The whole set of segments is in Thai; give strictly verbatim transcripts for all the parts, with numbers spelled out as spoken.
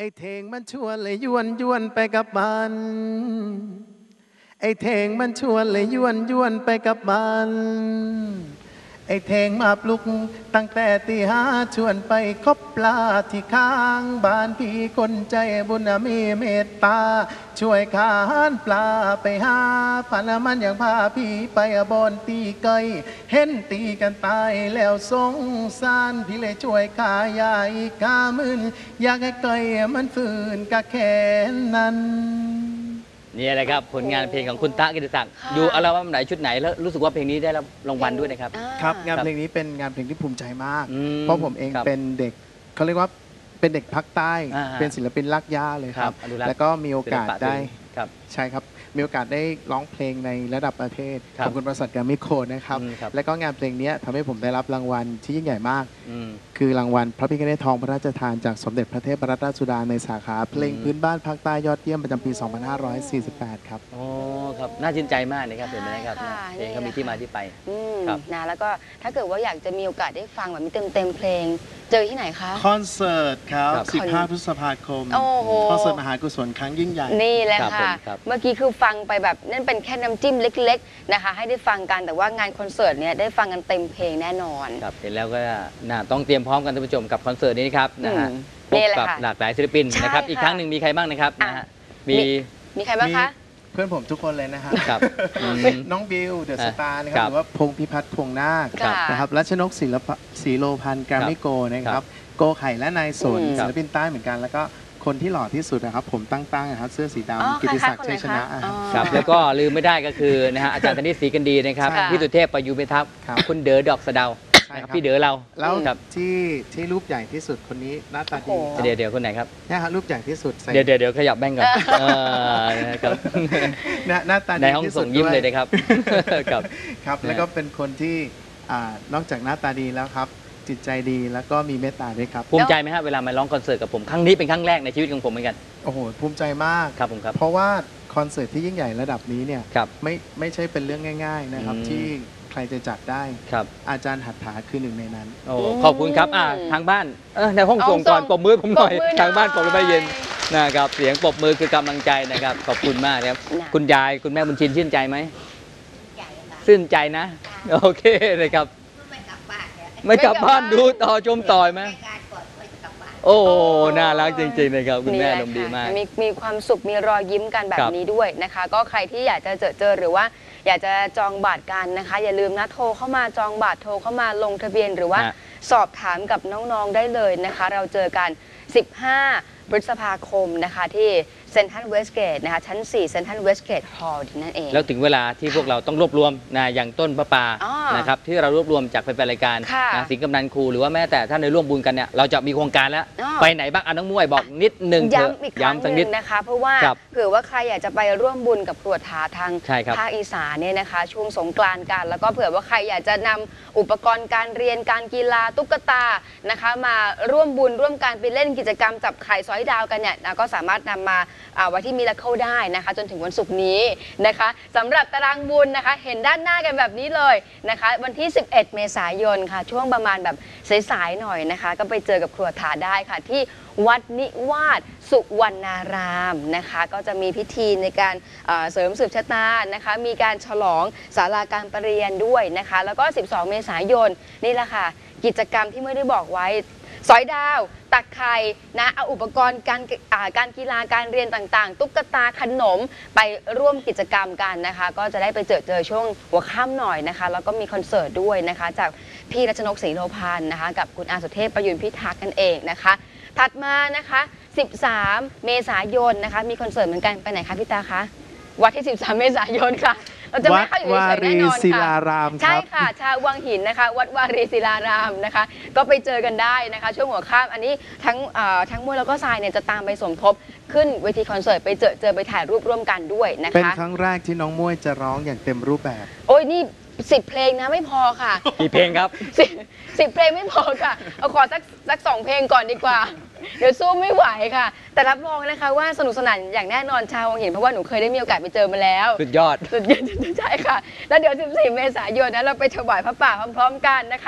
อ้เทงมันชวนเลยยวนยวนไปกับมันไอ้เทงมันชวนเลยยวนยวนไปกับมันไอ้เทงมาปลุกตั้งแต่ตีห้าชวนไปคบปลาที่ข้างบ้านพี่คนใจบุญมีเมตตาช่วยขานปลาไปหาฝันมันอย่างพาพี่ไปบอนตีไก่เห็นตีกันตายแล้วสงสารพี่เลยช่วยขายายกามึนอยากให้ไก่มันฝืนกะแค่นั้นนี่แหละครับผลงานเพลงของคุณตะกิติศักดิ์อยู่อัลบั้มไหนชุดไหนแล้วรู้สึกว่าเพลงนี้ได้รับรางวัลด้วยนะครับครับงานเพลงนี้เป็นงานเพลงที่ภูมิใจมากเพราะผมเองเป็นเด็กเขาเรียกว่าเป็นเด็กภาคใต้เป็นศิลปินลักย่าเลยครับแล้วก็มีโอกาสได้ใช่ครับมีโอกาสได้ร้องเพลงในระดับประเทศขอบคุณบริษัทแกรมมี่โกลด์นะครับและก็งานเพลงนี้ทำให้ผมได้รับรางวัลที่ยิ่งใหญ่มากคือรางวัลพระพิฆเนศทองพระราชทานจากสมเด็จพระเทพรัตนราชสุดาในสาขาเพลงพื้นบ้านภาคใต้ยอดเยี่ยมประจำปี สองพันห้าร้อยสี่สิบแปด ครับอ๋อครับน่าชื่นใจมากนะครับเห็นไหมครับเพลงเขามีที่มาที่ไปครับนะแล้วก็ถ้าเกิดว่าอยากจะมีโอกาสได้ฟังแบบมีเต็มเต็มเพลงเจอที่ไหนคะคอนเสิร์ตครับสิบห้าพฤษภาคมคอนเสิร์ตมหากุศลครั้งยิ่งใหญ่นี่แหละค่ะเมื่อกี้คือฟังไปแบบนั่นเป็นแค่น้ำจิ้มเล็กๆนะคะให้ได้ฟังกันแต่ว่างานคอนเสิร์ตเนี่ยได้ฟังกันเต็มเพลงแน่นอนครับเห็นแล้วก็น่าต้องเตรียมพร้อมกันท่านผู้ชมกับคอนเสิร์ตนี้ครับนะฮะพบกับหลากหลายศิลปินนะครับอีกครั้งหนึ่งมีใครบ้างนะครับนะฮะมีมีใครบ้างคะเพื่อนผมทุกคนเลยนะครับน้องบิวเดอะสตาร์นะครับหรือว่าพงพิพัฒน์พงนาคนะครับรัชนกศิลปศรีโลพันธ์แกรมมี่โกลด์นะครับโกไข่และนายสนศิลปินใต้เหมือนกันแล้วก็คนที่หล่อที่สุดนะครับผมตั้งๆนะครับเสื้อสีดำกิติศักดิ์ชัยชนะครับแล้วก็ลืมไม่ได้ก็คือนะฮะอาจารย์ธนิตศรีกันดีนะครับพี่สุเทพประยุพิทักษ์คุณเด๋อดอกสะเดาพี่เด๋อเราแล้วที่ที่รูปใหญ่ที่สุดคนนี้หน้าตาดีเดี๋ยวเดี๋ยวคนไหนครับนี่ครับรูปใหญ่ที่สุดเดี๋ยวเดี๋ยวเดี๋ยวขยับแบงก์ก่อนครับหน้าตาดีในห้องส่งยิ้มเลยนะครับครับครับแล้วก็เป็นคนที่นอกจากหน้าตาดีแล้วครับจิตใจดีแล้วก็มีเมตตาด้วยครับภูมิใจไหมครับเวลามาร้องคอนเสิร์ตกับผมครั้งนี้เป็นครั้งแรกในชีวิตของผมเหมือนกันโอ้โหภูมิใจมากครับผมครับเพราะว่าคอนเสิร์ตที่ยิ่งใหญ่ระดับนี้เนี่ยไม่ไม่ใช่เป็นเรื่องง่ายๆนะครับที่ใครจะจัดได้ครับอาจารย์หัตถาคือหนึ่งในนั้นโอ้ขอบคุณครับอ่าทางบ้านเออในห้องส่งก่อนปรบมือผมหน่อยทางบ้านปรบมือไม่เย็นนะครับเสียงปรบมือคือกำลังใจนะครับขอบคุณมากครับคุณยายคุณแม่บุญชินชื่นใจไหมชื่นใจนะโอเคเลยครับไม่กลับบ้านดูต่อชมต่อยไหมโอ้น่ารักจริงๆนะครับคุณแม่ลมดีมากมีมีความสุขมีรอยยิ้มกันแบบนี้ด้วยนะคะก็ใครที่อยากจะเจอเจอหรือว่าอยากจะจองบัตรกันนะคะอย่าลืมนะโทรเข้ามาจองบัตรโทรเข้ามาลงทะเบียนหรือว่าสอบถามกับน้องๆได้เลยนะคะเราเจอกันสิบห้าพฤษภาคมนะคะที่เซ็นทรัลเวสเกตนะคะชั้นสี่เซ็นทรัลเวสเกตฮอลล์นั่นเองแล้วถึงเวลาที่พวกเราต้องรวบรวมนะอย่างต้นพระป่านะครับที่เรารวบรวมจากแฟนรายการนะสิงห์กำนันครูหรือว่าแม้แต่ท่านในร่วมบุญกันเนี่ยเราจะมีโครงการแล้วไปไหนบ้างอ่ะน้องมวยบอกนิดนึงย้ำอีกครั้งนึงนะคะเพราะว่าเผื่อว่าใครอยากจะไปร่วมบุญกับครัวถาทางภาคอีสานเนี่ยนะคะช่วงสงกรานต์กันแล้วก็เผื่อว่าใครอยากจะนำอุปกรณ์การเรียนการกีฬาตุ๊กตานะคะมาร่วมบุญร่วมการไปเล่นกิจกรรมจับไข่สอยดาวกันเนี่ยก็สามารถนำมาไว้ที่มิราเคิลได้นะคะจนถึงวันศุกร์นี้นะคะสำหรับตารางบุญนะคะเห็นด้านหน้ากันแบบนี้เลยนะคะวันที่สิบเอ็ดเมษายนค่ะช่วงประมาณแบบสายๆหน่อยนะคะก็ไปเจอกับครัวถาได้ค่ะที่วัดนิวาสสุวรรณารามนะคะก็จะมีพิธีในการเสริมสืบชะตานะคะมีการฉลองศาลาการประเรียนด้วยนะคะแล้วก็สิบสองเมษายนนี่แหละค่ะกิจกรรมที่ไม่ได้บอกไว้สอยดาวตักไข่นะเอาอุปกรณ์การการกีฬาการเรียนต่างๆตุ๊กตาขนมไปร่วมกิจกรรมกันนะคะก็จะได้ไปเจอเจอช่วงหัวค่ำหน่อยนะคะแล้วก็มีคอนเสิร์ตด้วยนะคะจากพี่รัชนกศรีโลพันธ์นะคะกับคุณอาสุเทพประยุนพิทักษ์กันเองนะคะถัดมานะคะสิบสามเมษายนนะคะมีคอนเสิร์ตเหมือนกันไปไหนคะพี่ตาคะวัดที่สิบสามเมษายนค่ะเราจะไม่เข้าอยู่เฉยแน่นอนค่ะใช่ค่ะชาววังหินนะคะวัดวารีศิลารามนะคะก็ไปเจอกันได้นะคะช่วงหัวค่ำอันนี้ทั้งทั้งมวยแล้วก็ทรายเนี่ยจะตามไปสมทบขึ้นเวทีคอนเสิร์ตไปเจอเจอไปถ่ายรูปร่วมกันด้วยนะคะเป็นครั้งแรกที่น้องมวยจะร้องอย่างเต็มรูปแบบโอ้ยนี่สิบเพลงนะไม่พอค่ะกี่เพลงครับสิบสิบเพลงไม่พอค่ะเอาขอสักสักสองเพลงก่อนดีกว่าเดี๋ยวสู้ไม่ไหวค่ะแต่รับรองนะคะว่าสนุกสนานอย่างแน่นอนชาววังหินเพราะว่าหนูเคยได้มีโอกาสไปเจอมาแล้วสุดยอดสุดยอดใช่ค่ะแล้วเดี๋ยวสิบสี่เมษายนนั้นเราไปถวายพระป่าพร้อมๆกันนะคะ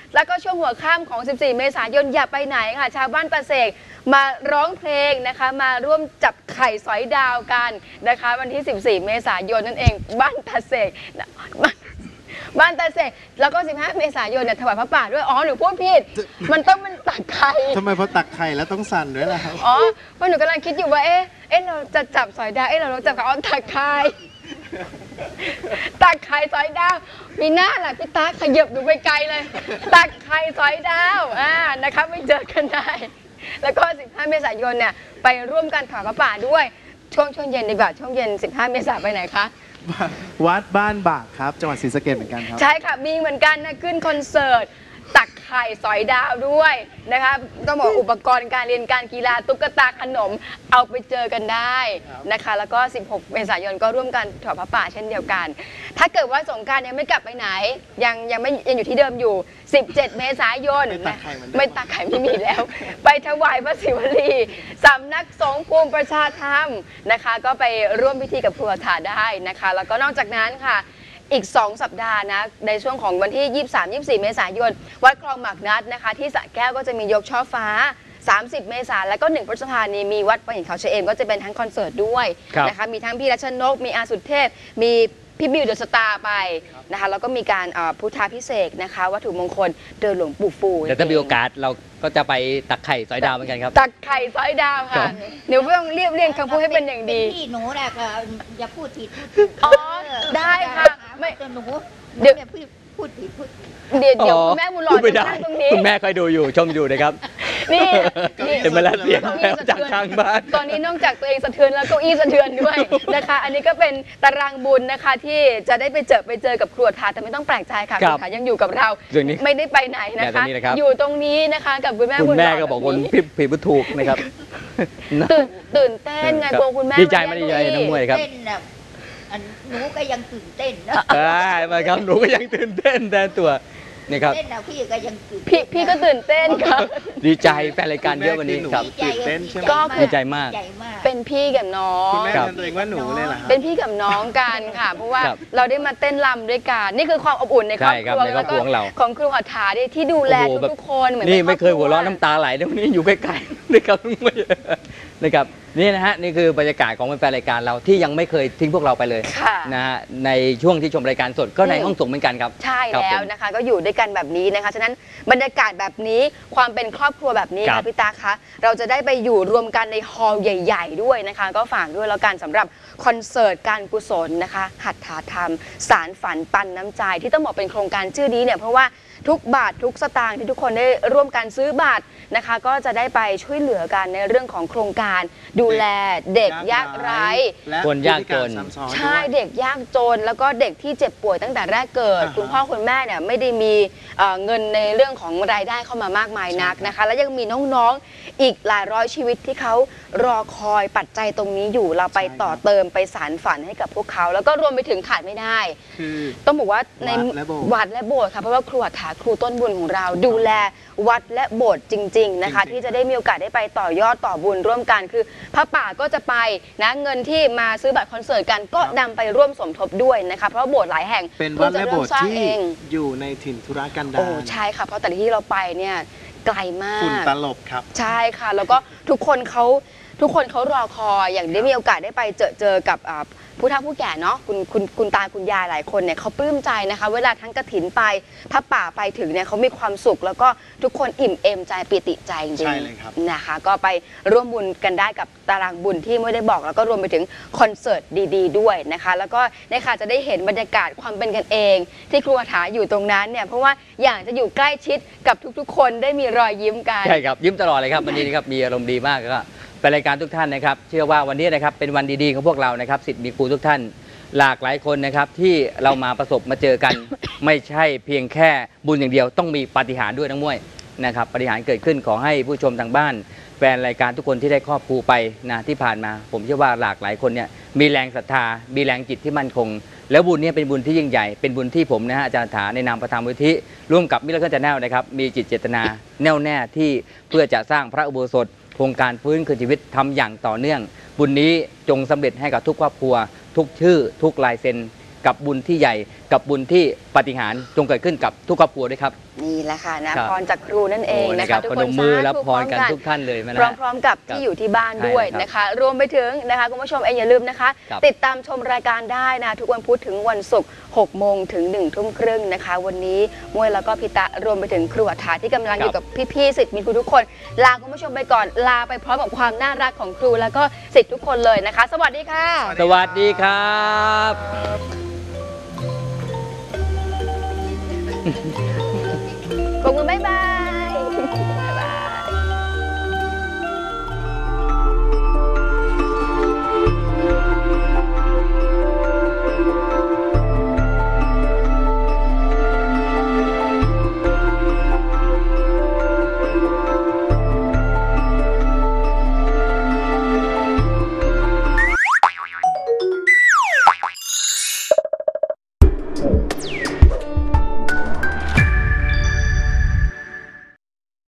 แล้วก็ช่วงหัวค่ำของสิบสี่เมษายนอย่าไปไหนค่ะชาวบ้านตะเสกมาร้องเพลงนะคะมาร่วมจับไข่สอยดาวกันนะคะวันที่สิบสี่เมษายนนั่นเองบ้านตะเสกบ้านตาเสกแล้วก็สิบห้าเมษายนเนี่ยถวายพระป่าด้วยอ๋อหนูพูดผิดมันต้องมันตักไข่ทำไมพอตักไข่แล้วต้องสั่นด้วยล่ะครับอ๋อเพราะหนูกำลังคิดอยู่ว่าเอ๊ะเอ๊ะเราจะจับสอยดาวเอ๊ะเราจับอ๋อตักไข่ตักไข่สอยดาวมีหน้าแหละพี่ตาขยับดูไปไกลเลยตักไข่สอยดาวอ่านะคะไม่เจอกันได้แล้วก็สิบห้าเมษายนเนี่ยไปร่วมกันถวายพระป่าด้วยช่วงช่วงเย็นดีกว่าช่วงเย็นสิบห้าเมษายนไปไหนคะวัดบ้านบากครับจังหวัดศรีสะเกษเหมือนกันครับใช่ค่ะมีเหมือนกันนะขึ้นคอนเสิร์ตตักไข่สอยดาวด้วยนะคะต้องบอกอุปกรณ์การเรียนการกีฬาตุ๊กตาขนมเอาไปเจอกันได้นะคะแล้วก็สิบหกเมษายนก็ร่วมกันถวายพระป่าเช่นเดียวกันถ้าเกิดว่าสงกรานต์ยังไม่กลับไปไหนยังยังไม่ยังอยู่ที่เดิมอยู่สิบเจ็ดเมษายนไม่ตักไข่ไม่มีแล้วไปถวายพระศิวลีสำนักสงฆ์ภูมิประชาธรรมนะคะก็ไปร่วมพิธีกับครูอาถาได้นะคะแล้วก็นอกจากนั้นค่ะอีกสองสัปดาห์นะในช่วงของวันที่ยี่สิบสาม ยี่สิบสี่เมษายนวัดคลองหมากนัดนะคะที่สระแก้วก็จะมียกช่อฟ้าสามสิบเมษายนแล้วก็หนึ่งพฤษภาคมนี้มีวัดปะหินเขาเชเอมก็จะเป็นทั้งคอนเสิร์ตด้วยนะคะมีทั้งพี่รัชนกมีอาสุเทพมีพี่บิวเดอะสตาร์ไปนะคะแล้วก็มีการพุทธาพิเศษนะคะวัตถุมงคลเดินหลวงปู่ฟูเดี๋ยวถ้ามีโอกาสเราก็จะไปตักไข่สอยดาวเหมือนกันครับตักไข่สอยดาวค่ะเดี๋ยวต้องเรียบเรียงคำพูดให้เป็นอย่างดีพี่หนูแหละค่ะอย่าพูดผิดพูดอ๋อได้ค่ะไม่หนูเดี๋ยวพูดผิดพูดเดี๋ยวเดี๋ยวคุณแม่บุญหล่อจะนั่งตรงนี้คุณแม่คอยดูอยู่ชมอยู่นะครับนี่เป็นมาแล้วเสียงแล้วจากทางบ้านตอนนี้นอกจากตัวเองสะเทือนแล้วเก้าอี้สะเทือนด้วยนะคะอันนี้ก็เป็นตารางบุญนะคะที่จะได้ไปเจอไปเจอกับครัวทาแต่ไม่ต้องแปลกใจค่ะคุณขายังอยู่กับเราไม่ได้ไปไหนนะคะอยู่ตรงนี้นะคะกับคุณแม่บุญหล่อคุณแม่ก็บอกคนผิดผิดถูกนะครับตื่นตื่นเต้นไงกลัวคุณแม่ดีใจไม่ดีใจน้องมวยครับหนูก็ยังตื่นเต้นนะใช่มาครับหนูก็ยังตื่นเต้นแต่ตัวนี่ครับเต้นนะพี่ก็ยังตื่นพี่พี่ก็ตื่นเต้นครับดีใจแฟนรายการเยอะวันนี้ครับตื่นเต้นใช่ไหมก็ดีใจมากเป็นพี่กับน้องคุณแม่ทำตัวเองว่าหนูเลยเหรอเป็นพี่กับน้องกันค่ะเพราะว่าเราได้มาเต้นรำด้วยกันนี่คือความอบอุ่นในครอบครัวแล้วก็ของครูหัตถาที่ดูแลทุกๆคนเหมือนนี่ไม่เคยหัวเราะน้ำตาไหลเดี๋ยวนี้อยู่ใกล้ๆนะครับนะครับนี่นะฮะนี่คือบรรยากาศของแฟนรายการเราที่ยังไม่เคยทิ้งพวกเราไปเลยนะฮะในช่วงที่ชมรายการสดก็ในห้องส่งเหมือนกันครับใช่แล้วนะคะก็อยู่ด้วยกันแบบนี้นะคะฉะนั้นบรรยากาศแบบนี้ความเป็นครอบครัวแบบนี้ค่ะพี่ตาคะเราจะได้ไปอยู่รวมกันในฮอลล์ใหญ่ๆด้วยนะคะก็ฝากด้วยแล้วกันสำหรับคอนเสิร์ตการกุศลนะคะหัตถาธรรมสารฝันปันน้ำใจที่ต้องบอกเป็นโครงการชื่อนี้เนี่ยเพราะว่าทุกบาททุกสตางค์ที่ทุกคนได้ร่วมกันซื้อบัตรนะคะก็จะได้ไปช่วยเหลือกันในเรื่องของโครงการดูแลเด็กยากไร้คนยากจนใช่เด็กยากจนแล้วก็เด็กที่เจ็บป่วยตั้งแต่แรกเกิดคุณพ่อคุณแม่เนี่ยไม่ได้มีเงินในเรื่องของรายได้เข้ามามากมายนักนะคะแล้วยังมีน้องๆอีกหลายร้อยชีวิตที่เขารอคอยปัจจัยตรงนี้อยู่เราไปต่อเติมไปสานฝันให้กับพวกเขาแล้วก็รวมไปถึงขาดไม่ได้ต้องบอกว่าในวัดและโบสถ์ค่ะเพราะว่าครูอัฏฐาครูต้นบุญของเราดูแลวัดและโบสถ์จริงๆนะคะที่จะได้มีโอกาสได้ไปต่อยอดต่อบุญร่วมกันคือพระป่าก็จะไปนะเงินที่มาซื้อบัตรคอนเสิร์ตกันก็นำไปร่วมสมทบด้วยนะคะเพราะโบสถ์หลายแห่งเป็นวัดและโบสถ์ที่อยู่ในถิ่นธุรกันดารโอ้ใช่ค่ะเพราะแต่ที่เราไปเนี่ยไกลมากฝุ่นตลบครับใช่ค่ะแล้วก็ทุกคนเขาทุกคนเขารอคอยอย่างได้มีโอกาสได้ไปเจอเจอกับผู้เฒ่าผู้แก่เนาะคุณคุณคุณตาคุณยายหลายคนเนี่ยเขาปลื้มใจนะคะเวลาทั้งกฐินไปพระป่าไปถึงเนี่ยเขามีความสุขแล้วก็ทุกคนอิ่มเอมใจปิติใจจริงๆนะคะก็ไปร่วมบุญกันได้กับตารางบุญที่ไม่ได้บอกแล้วก็รวมไปถึงคอนเสิร์ตดีๆด้วยนะคะแล้วก็นะคะจะได้เห็นบรรยากาศความเป็นกันเองที่ครูอัฏฐาอยู่ตรงนั้นเนี่ยเพราะว่าอยากจะอยู่ใกล้ชิดกับทุกๆคนได้มีรอยยิ้มกันใช่ครับยิ้มตลอดเลยครับวันนี้นะครับมีอารมณ์ดีมากก็เป็นรายการทุกท่านนะครับเชื่อว่าวันนี้นะครับเป็นวันดีๆของพวกเรานะครับศิษย์มีครูทุกท่านหลากหลายคนนะครับที่เรามาประสบมาเจอกัน ไม่ใช่เพียงแค่บุญอย่างเดียวต้องมีปาฏิหาริย์ด้วยทั้งมวยนะครับปาฏิหาริย์เกิดขึ้นขอให้ผู้ชมทางบ้านแฟนรายการทุกคนที่ได้ครอบครูไปนะที่ผ่านมาผมเชื่อว่าหลากหลายคนเนี่ยมีแรงศรัทธามีแรงจิตที่มั่นคงแล้วบุญนี้เป็นบุญที่ยิ่งใหญ่เป็นบุญที่ผมนะฮะอาจารย์ถาในนามประธานมูลนิธิร่วมกับมิตรเพื่อนจะแน่วนะครับมีจิตเจตนาแน่วแน่ที่เพื่อจะสร้างพระอุโบสถโครงการฟื้นคืนชีวิตทำอย่างต่อเนื่องบุญนี้จงสำเร็จให้กับทุกครอบครัวทุกชื่อทุกลายเซ็นกับบุญที่ใหญ่กับบุญที่ปาฏิหาริย์จงเกิดขึ้นกับทุกครอบครัวด้วยครับนี่แหละค่ะนะครับ พรจากครูนั่นเองโนะคะทุกพคนนมมือสาธุรับพรกันพร้อมทุกท่านเลยนะพร้อมๆกับที่อยู่ที่บ้านด้วยใช่ครับนะคะ รวมไปถึงนะคะคุณผู้ชมเองอย่าลืมนะคะครับติดตามชมรายการได้นะทุกวันพุธถึงวันศุกร์หกโมงถึงหนึ่งทุ่มครึ่งนะคะ วันนี้มวยแล้วก็พิตะรวมไปถึงครูอัฏฐาที่กำลังอยู่กับพี่ๆศิษย์มิตรครูทุกคนลาคุณผู้ชมไปก่อนลาไปพร้อมกับความน่ารักของครูแล้วก็ศิษย์ทุกคนเลยนะคะ สวัสดีค่ะสวัสดีครับปรบมือบ๊ายบายบ๊ายบาย